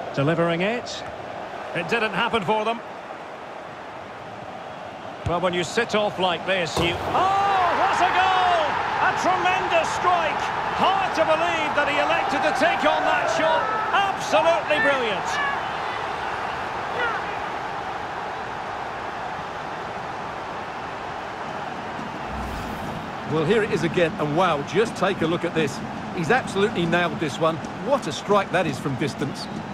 Delivering it. It didn't happen for them. Well, when you sit off like this, you... Oh, what a goal! A tremendous strike! Hard to believe that he elected to take on that shot. Absolutely brilliant. Well, here it is again, and wow, just take a look at this. He's absolutely nailed this one. What a strike that is from distance.